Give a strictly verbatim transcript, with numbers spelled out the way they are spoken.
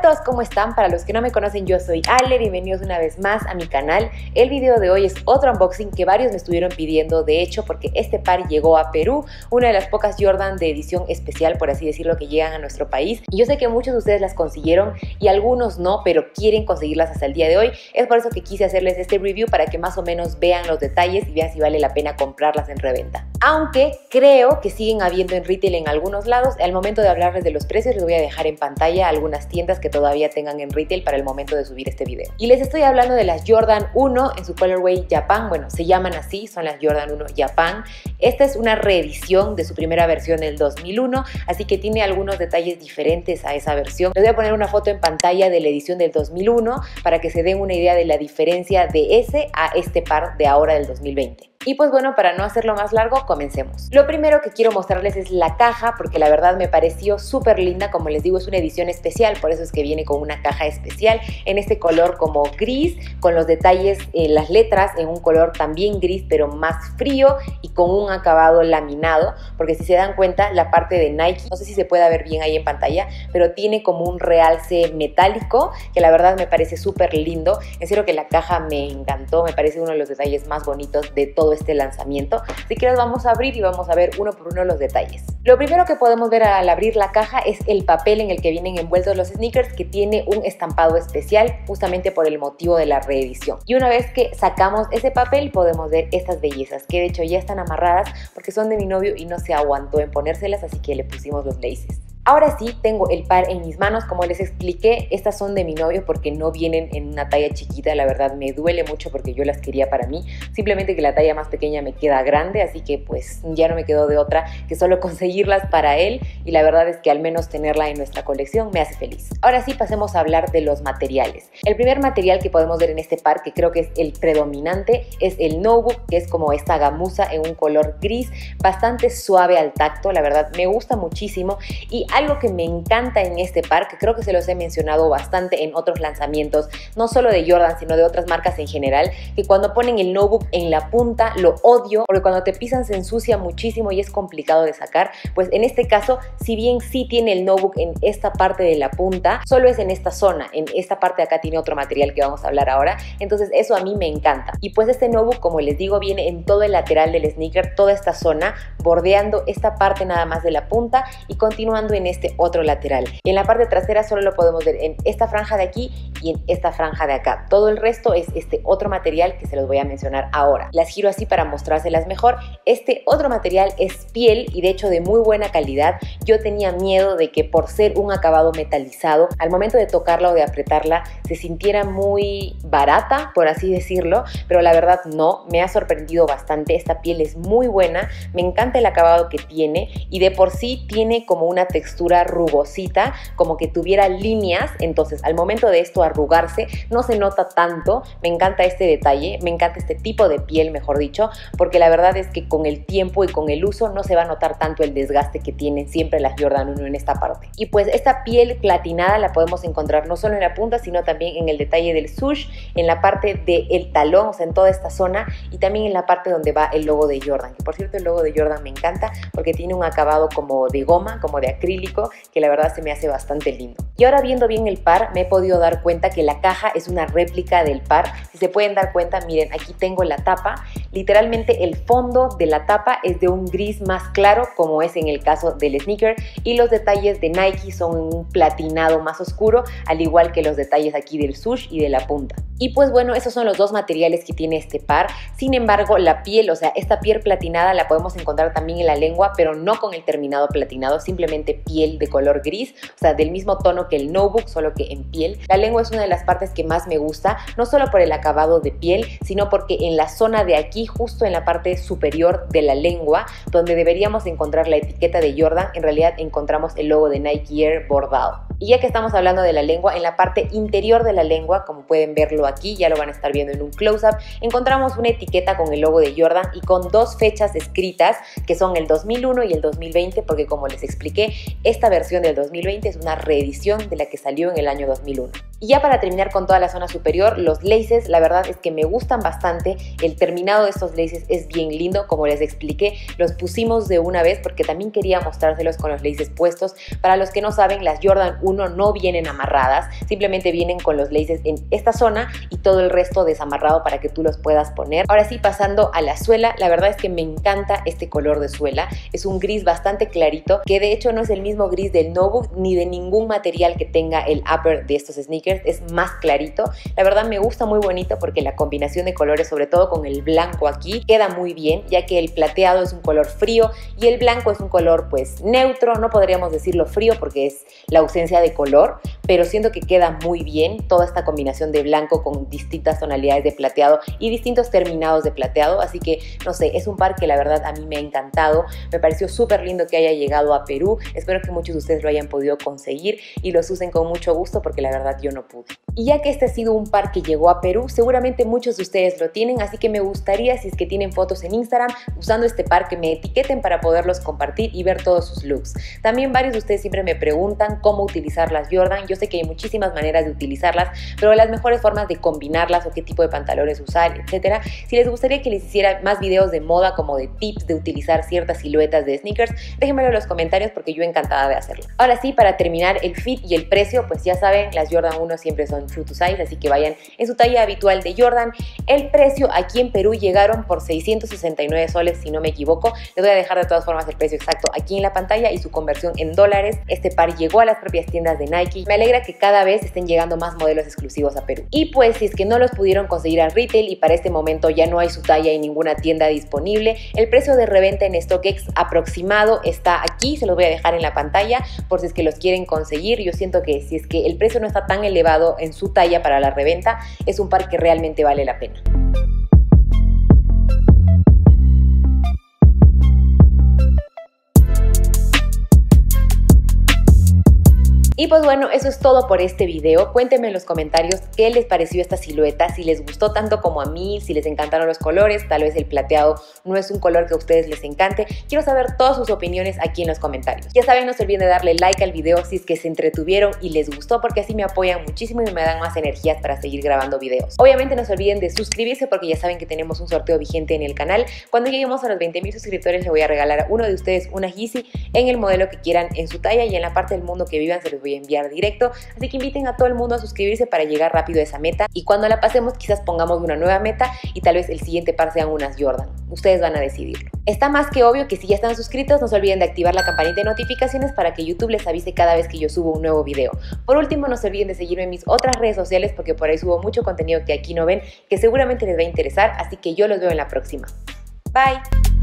Hola a todos, ¿cómo están? Para los que no me conocen, yo soy Ale, bienvenidos una vez más a mi canal. El video de hoy es otro unboxing que varios me estuvieron pidiendo, de hecho, porque este par llegó a Perú, una de las pocas Jordan de edición especial, por así decirlo, que llegan a nuestro país. Y yo sé que muchos de ustedes las consiguieron y algunos no, pero quieren conseguirlas hasta el día de hoy. Es por eso que quise hacerles este review para que más o menos vean los detalles y vean si vale la pena comprarlas en reventa. Aunque creo que siguen habiendo en retail en algunos lados. Al momento de hablarles de los precios, les voy a dejar en pantalla algunas tiendas que todavía tengan en retail para el momento de subir este video. Y les estoy hablando de las Jordan uno en su colorway Japan. Bueno, se llaman así, son las Jordan uno Japan. Esta es una reedición de su primera versión del dos mil uno, así que tiene algunos detalles diferentes a esa versión. Les voy a poner una foto en pantalla de la edición del dos mil uno para que se den una idea de la diferencia de ese a este par de ahora del dos mil veinte. Y pues bueno, para no hacerlo más largo, comencemos. Lo primero que quiero mostrarles es la caja, porque la verdad me pareció súper linda. Como les digo, es una edición especial, por eso es que viene con una caja especial en este color como gris, con los detalles, eh, las letras en un color también gris, pero más frío y con un acabado laminado, porque si se dan cuenta, la parte de Nike, no sé si se puede ver bien ahí en pantalla, pero tiene como un realce metálico, que la verdad me parece súper lindo. En serio que la caja me encantó, me parece uno de los detalles más bonitos de todo este lanzamiento, así que los vamos a abrir y vamos a ver uno por uno los detalles. Lo primero que podemos ver al abrir la caja es el papel en el que vienen envueltos los sneakers, que tiene un estampado especial justamente por el motivo de la reedición. Y una vez que sacamos ese papel podemos ver estas bellezas, que de hecho ya están amarradas porque son de mi novio y no se aguantó en ponérselas, así que le pusimos los laces. Ahora sí, tengo el par en mis manos. Como les expliqué, estas son de mi novio porque no vienen en una talla chiquita. La verdad me duele mucho porque yo las quería para mí. Simplemente que la talla más pequeña me queda grande, así que pues ya no me quedó de otra que solo conseguirlas para él. Y la verdad es que al menos tenerla en nuestra colección me hace feliz. Ahora sí, pasemos a hablar de los materiales. El primer material que podemos ver en este par, que creo que es el predominante, es el Nubuck, que es como esta gamuza en un color gris, bastante suave al tacto. La verdad me gusta muchísimo. Y algo que me encanta en este par, que creo que se los he mencionado bastante en otros lanzamientos, no solo de Jordan, sino de otras marcas en general, que cuando ponen el Nubuck en la punta, lo odio, porque cuando te pisan se ensucia muchísimo y es complicado de sacar. Pues en este caso, si bien sí tiene el Nubuck en esta parte de la punta, solo es en esta zona. En esta parte de acá tiene otro material que vamos a hablar ahora, entonces eso a mí me encanta. Y pues este Nubuck, como les digo, viene en todo el lateral del sneaker, toda esta zona, bordeando esta parte nada más de la punta y continuando en este otro lateral. Y en la parte trasera solo lo podemos ver en esta franja de aquí y en esta franja de acá. Todo el resto es este otro material que se los voy a mencionar ahora. Las giro así para mostrárselas mejor. Este otro material es piel y de hecho de muy buena calidad. Yo tenía miedo de que por ser un acabado metalizado, al momento de tocarla o de apretarla se sintiera muy barata, por así decirlo, pero la verdad no, me ha sorprendido bastante. Esta piel es muy buena, me encanta el acabado que tiene y de por sí tiene como una textura rugosita, como que tuviera líneas, entonces al momento de esto arrugarse no se nota tanto. Me encanta este detalle, me encanta este tipo de piel, mejor dicho, porque la verdad es que con el tiempo y con el uso no se va a notar tanto el desgaste que tienen siempre las Jordan uno en esta parte. Y pues esta piel platinada la podemos encontrar no solo en la punta, sino también en el detalle del swoosh, en la parte del talón, o sea, en toda esta zona, y también en la parte donde va el logo de Jordan, que por cierto el logo de Jordan me encanta porque tiene un acabado como de goma, como de acrílico, que la verdad se me hace bastante lindo. Y ahora viendo bien el par, me he podido dar cuenta que la caja es una réplica del par. Si se pueden dar cuenta, miren, aquí tengo la tapa. Literalmente el fondo de la tapa es de un gris más claro, como es en el caso del sneaker, y los detalles de Nike son un platinado más oscuro, al igual que los detalles aquí del swoosh y de la punta. Y pues bueno, esos son los dos materiales que tiene este par. Sin embargo, la piel, o sea, esta piel platinada la podemos encontrar también en la lengua, pero no con el terminado platinado, simplemente piel de color gris, o sea, del mismo tono que el Nubuck, solo que en piel. La lengua es una de las partes que más me gusta, no solo por el acabado de piel, sino porque en la zona de aquí, justo en la parte superior de la lengua, donde deberíamos encontrar la etiqueta de Jordan, en realidad encontramos el logo de Nike Air bordado. Y ya que estamos hablando de la lengua, en la parte interior de la lengua, como pueden verlo aquí, ya lo van a estar viendo en un close-up, encontramos una etiqueta con el logo de Jordan y con dos fechas escritas, que son el dos mil uno y el dos mil veinte, porque como les expliqué, esta versión del dos mil veinte es una reedición de la que salió en el año dos mil uno. Y ya para terminar con toda la zona superior, los laces, la verdad es que me gustan bastante. El terminado de estos laces es bien lindo, como les expliqué, los pusimos de una vez porque también quería mostrárselos con los laces puestos. Para los que no saben, las Jordan uno no vienen amarradas, simplemente vienen con los laces en esta zona y todo el resto desamarrado para que tú los puedas poner. Ahora sí, pasando a la suela, la verdad es que me encanta este color de suela. Es un gris bastante clarito, que de hecho no es el mismo gris del Nubuck ni de ningún material que tenga el upper de estos sneakers. Es más clarito. La verdad me gusta muy bonito porque la combinación de colores, sobre todo con el blanco aquí, queda muy bien, ya que el plateado es un color frío y el blanco es un color pues neutro. No podríamos decirlo frío porque es la ausencia de color, pero siento que queda muy bien toda esta combinación de blanco con distintas tonalidades de plateado y distintos terminados de plateado. Así que no sé, es un par que la verdad a mí me ha encantado. Me pareció súper lindo que haya llegado a Perú. Espero que muchos de ustedes lo hayan podido conseguir y los usen con mucho gusto porque la verdad yo no pude. Y ya que este ha sido un par que llegó a Perú, seguramente muchos de ustedes lo tienen, así que me gustaría, si es que tienen fotos en Instagram usando este par, que me etiqueten para poderlos compartir y ver todos sus looks. También varios de ustedes siempre me preguntan cómo utilizar las Jordan. Yo sé que hay muchísimas maneras de utilizarlas, pero las mejores formas de combinarlas o qué tipo de pantalones usar, etcétera. Si les gustaría que les hiciera más videos de moda, como de tips de utilizar ciertas siluetas de sneakers, déjenmelo en los comentarios porque yo encantada de hacerlo. Ahora sí, para terminar, el fit y el precio, pues ya saben, las Jordan uno siempre son true to size, así que vayan en su talla habitual de Jordan. El precio aquí en Perú llegaron por seiscientos sesenta y nueve soles, si no me equivoco. Les voy a dejar de todas formas el precio exacto aquí en la pantalla y su conversión en dólares. Este par llegó a las propias tiendas de Nike. Me alegra que cada vez estén llegando más modelos exclusivos a Perú. Y pues si es que no los pudieron conseguir al retail y para este momento ya no hay su talla en ninguna tienda disponible, el precio de reventa en StockX aproximado está aquí. Se los voy a dejar en la pantalla por si es que los quieren conseguir. Yo siento que si es que el precio no está tan elevado en su talla para la reventa, es un par que realmente vale la pena. Y pues bueno, eso es todo por este video. Cuéntenme en los comentarios qué les pareció esta silueta, si les gustó tanto como a mí, si les encantaron los colores, tal vez el plateado no es un color que a ustedes les encante. Quiero saber todas sus opiniones aquí en los comentarios. Ya saben, no se olviden de darle like al video si es que se entretuvieron y les gustó, porque así me apoyan muchísimo y me dan más energías para seguir grabando videos. Obviamente no se olviden de suscribirse porque ya saben que tenemos un sorteo vigente en el canal. Cuando lleguemos a los veinte mil suscriptores le voy a regalar a uno de ustedes una Yeezy en el modelo que quieran en su talla y en la parte del mundo que vivan se los voy a enviar directo, así que inviten a todo el mundo a suscribirse para llegar rápido a esa meta y cuando la pasemos quizás pongamos una nueva meta y tal vez el siguiente par sean unas Jordan. Ustedes van a decidirlo. Está más que obvio que si ya están suscritos no se olviden de activar la campanita de notificaciones para que YouTube les avise cada vez que yo subo un nuevo video. Por último, no se olviden de seguirme en mis otras redes sociales porque por ahí subo mucho contenido que aquí no ven, que seguramente les va a interesar, así que yo los veo en la próxima. Bye.